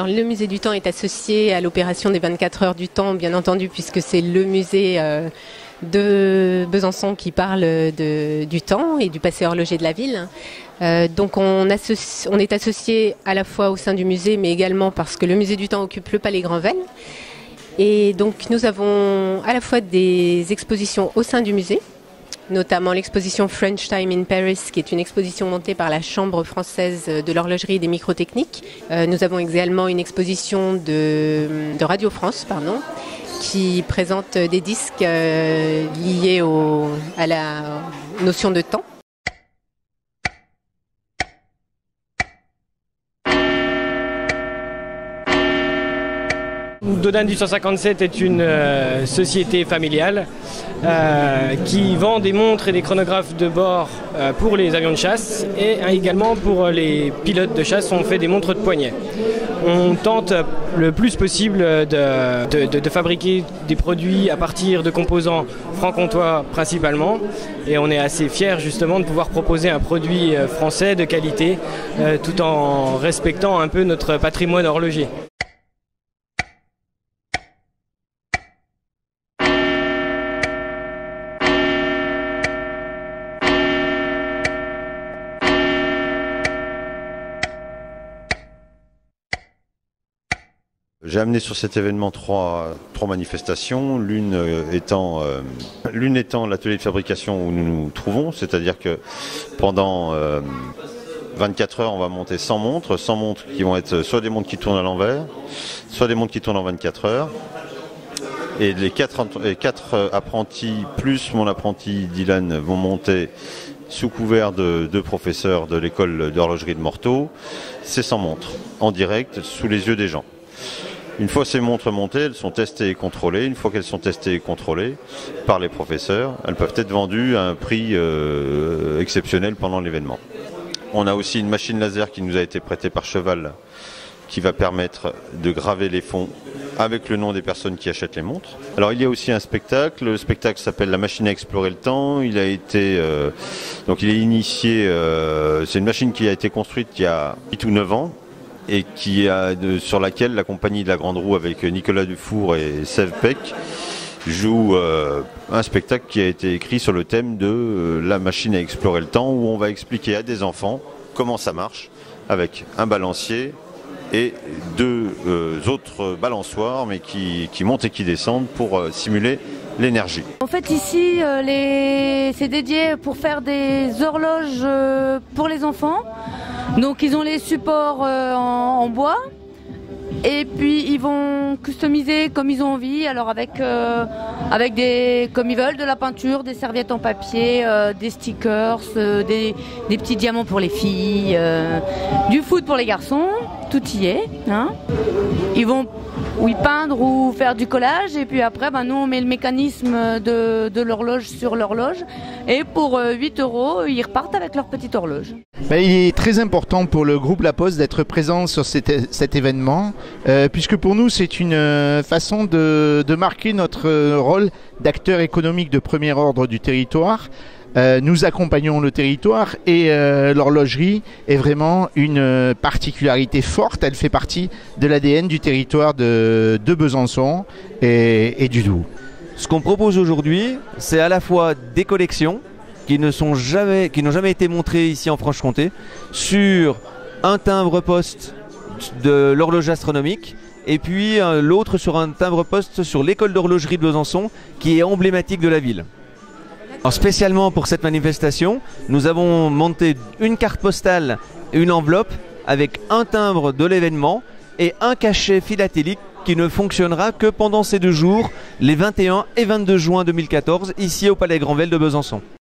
Alors le musée du temps est associé à l'opération des 24 heures du temps, bien entendu, puisque c'est le musée de Besançon qui parle du temps et du passé horloger de la ville. Donc on est associé à la fois au sein du musée, mais également parce que le musée du temps occupe le Palais Granvelle. Et donc nous avons à la fois des expositions au sein du musée, notamment l'exposition French Time in Paris, qui est une exposition montée par la Chambre française de l'horlogerie et des microtechniques. Nous avons également une exposition de Radio France, qui présente des disques liés à la notion de temps. Dodane du 157 est une société familiale qui vend des montres et des chronographes de bord pour les avions de chasse et également pour les pilotes de chasse. On fait des montres de poignet. On tente le plus possible de fabriquer des produits à partir de composants franc-comtois principalement, et on est assez fiers justement de pouvoir proposer un produit français de qualité tout en respectant un peu notre patrimoine horloger. J'ai amené sur cet événement trois manifestations, l'une étant l'atelier de fabrication où nous nous trouvons, c'est-à-dire que pendant 24 heures on va monter 100 montres qui vont être soit des montres qui tournent à l'envers, soit des montres qui tournent en 24 heures. Et les quatre apprentis plus mon apprenti Dylan vont monter sous couvert de deux professeurs de l'école d'horlogerie de Morteau, ces 100 montres en direct sous les yeux des gens. Une fois ces montres montées, elles sont testées et contrôlées. Une fois qu'elles sont testées et contrôlées par les professeurs, elles peuvent être vendues à un prix exceptionnel pendant l'événement. On a aussi une machine laser qui nous a été prêtée par Cheval, qui va permettre de graver les fonds avec le nom des personnes qui achètent les montres. Alors il y a aussi un spectacle. Le spectacle s'appelle La machine à explorer le temps. Il a été donc il est initié. C'est une machine qui a été construite il y a 8 ou 9 ans. Et sur laquelle la compagnie de la Grande Roue avec Nicolas Dufour et Sève Peck joue un spectacle qui a été écrit sur le thème de la machine à explorer le temps, où on va expliquer à des enfants comment ça marche avec un balancier et deux autres balançoires mais qui montent et qui descendent pour simuler l'énergie. En fait ici c'est dédié pour faire des horloges pour les enfants. Donc ils ont les supports en bois et puis ils vont customiser comme ils ont envie, alors avec comme ils veulent, de la peinture, des serviettes en papier, des stickers, des petits diamants pour les filles, du foot pour les garçons, tout y est. Ils vont peindre ou faire du collage, et puis après nous on met le mécanisme de l'horloge sur l'horloge, et pour 8 € ils repartent avec leur petite horloge. Il est très important pour le groupe La Poste d'être présent sur cet événement, puisque pour nous c'est une façon de marquer notre rôle d'acteur économique de premier ordre du territoire. Nous accompagnons le territoire et l'horlogerie est vraiment une particularité forte. Elle fait partie de l'ADN du territoire de Besançon et du Doubs. Ce qu'on propose aujourd'hui, c'est à la fois des collections qui n'ont jamais été montrées ici en Franche-Comté, sur un timbre-poste de l'horloge astronomique, et puis l'autre sur un timbre-poste sur l'école d'horlogerie de Besançon qui est emblématique de la ville. Alors spécialement pour cette manifestation, nous avons monté une carte postale et une enveloppe avec un timbre de l'événement et un cachet philatélique qui ne fonctionnera que pendant ces 2 jours, les 21 et 22 juin 2014, ici au Palais Granvelle de Besançon.